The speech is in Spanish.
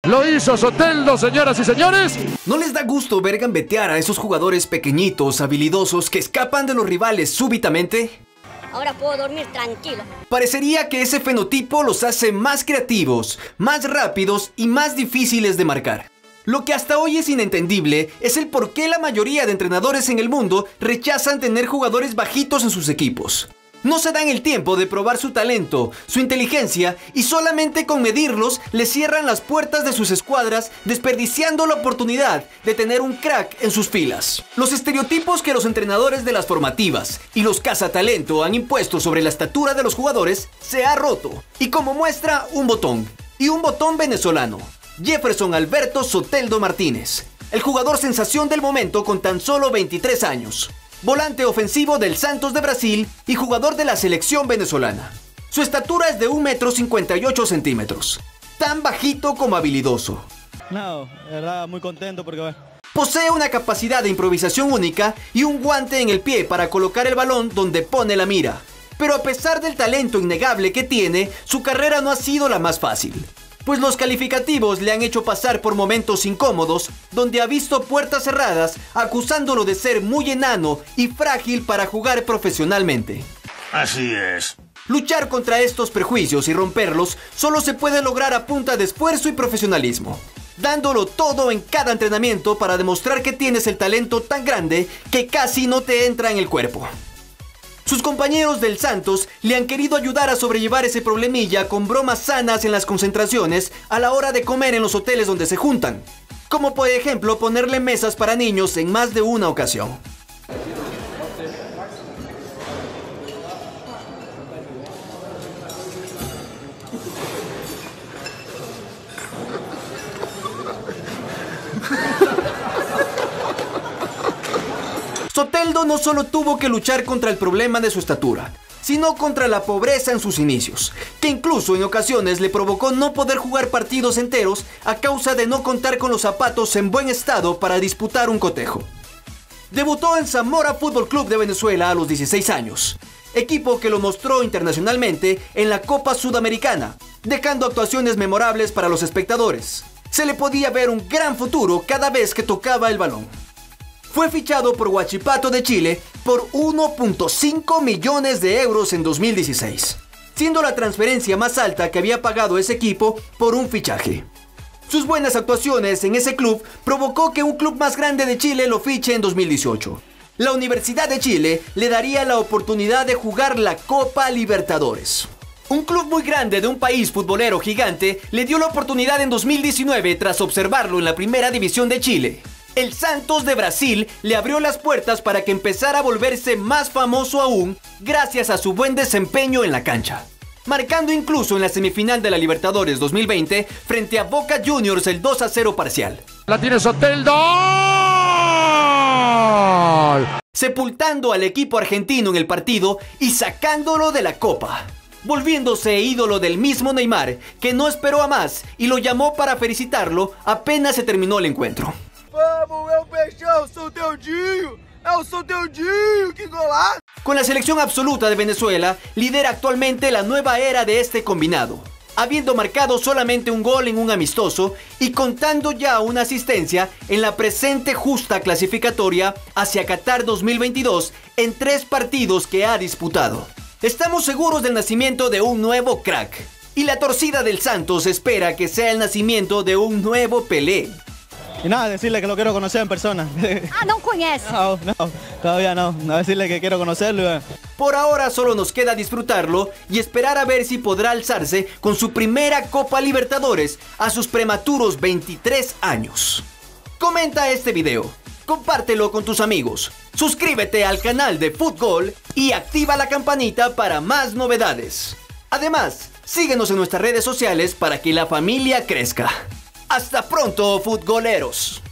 Lo hizo Soteldo, señoras y señores. ¿No les da gusto ver gambetear a esos jugadores pequeñitos, habilidosos, que escapan de los rivales súbitamente? Ahora puedo dormir tranquilo. Parecería que ese fenotipo los hace más creativos, más rápidos y más difíciles de marcar. Lo que hasta hoy es inentendible es el por qué la mayoría de entrenadores en el mundo rechazan tener jugadores bajitos en sus equipos. No se dan el tiempo de probar su talento, su inteligencia, y solamente con medirlos les cierran las puertas de sus escuadras, desperdiciando la oportunidad de tener un crack en sus filas. Los estereotipos que los entrenadores de las formativas y los cazatalento han impuesto sobre la estatura de los jugadores se ha roto, y como muestra un botón, y un botón venezolano: Jefferson Alberto Soteldo Martínez, el jugador sensación del momento con tan solo 23 años. Volante ofensivo del Santos de Brasil y jugador de la selección venezolana. Su estatura es de 1,58 m, tan bajito como habilidoso. No, de verdad muy contento porque... Posee una capacidad de improvisación única y un guante en el pie para colocar el balón donde pone la mira. Pero a pesar del talento innegable que tiene, su carrera no ha sido la más fácil, pues los calificativos le han hecho pasar por momentos incómodos donde ha visto puertas cerradas, acusándolo de ser muy enano y frágil para jugar profesionalmente. Así es. Luchar contra estos prejuicios y romperlos solo se puede lograr a punta de esfuerzo y profesionalismo, dándolo todo en cada entrenamiento para demostrar que tienes el talento tan grande que casi no te entra en el cuerpo. Sus compañeros del Santos le han querido ayudar a sobrellevar ese problemilla con bromas sanas en las concentraciones a la hora de comer en los hoteles donde se juntan, como por ejemplo ponerle mesas para niños en más de una ocasión. Soteldo no solo tuvo que luchar contra el problema de su estatura, sino contra la pobreza en sus inicios, que incluso en ocasiones le provocó no poder jugar partidos enteros a causa de no contar con los zapatos en buen estado para disputar un cotejo. Debutó en Zamora Fútbol Club de Venezuela a los 16 años, equipo que lo mostró internacionalmente en la Copa Sudamericana, dejando actuaciones memorables para los espectadores. Se le podía ver un gran futuro cada vez que tocaba el balón. Fue fichado por Huachipato de Chile por 1,5 millones de euros en 2016, siendo la transferencia más alta que había pagado ese equipo por un fichaje. Sus buenas actuaciones en ese club provocó que un club más grande de Chile lo fiche en 2018. La Universidad de Chile le daría la oportunidad de jugar la Copa Libertadores. Un club muy grande de un país futbolero gigante le dio la oportunidad en 2019 tras observarlo en la Primera División de Chile. El Santos de Brasil le abrió las puertas para que empezara a volverse más famoso aún gracias a su buen desempeño en la cancha, marcando incluso en la semifinal de la Libertadores 2020 frente a Boca Juniors el 2-0 parcial. La tiene Soteldo. Sepultando al equipo argentino en el partido y sacándolo de la copa, volviéndose ídolo del mismo Neymar, que no esperó a más y lo llamó para felicitarlo apenas se terminó el encuentro. Vamos, é o Peixão, Soteldinho! É o Soteldinho, que golaço! Con la selección absoluta de Venezuela, lidera actualmente la nueva era de este combinado, habiendo marcado solamente un gol en un amistoso y contando ya una asistencia en la presente justa clasificatoria hacia Qatar 2022 en 3 partidos que ha disputado. Estamos seguros del nacimiento de un nuevo crack, y la torcida del Santos espera que sea el nacimiento de un nuevo Pelé. Y nada, decirle que lo quiero conocer en persona. Ah, não conhece. No, todavía no. Decirle que quiero conocerlo. Por ahora solo nos queda disfrutarlo y esperar a ver si podrá alzarse con su primera Copa Libertadores a sus prematuros 23 años. Comenta este video, compártelo con tus amigos, suscríbete al canal de Futgol y activa la campanita para más novedades. Además, síguenos en nuestras redes sociales para que la familia crezca. ¡Hasta pronto, futboleros!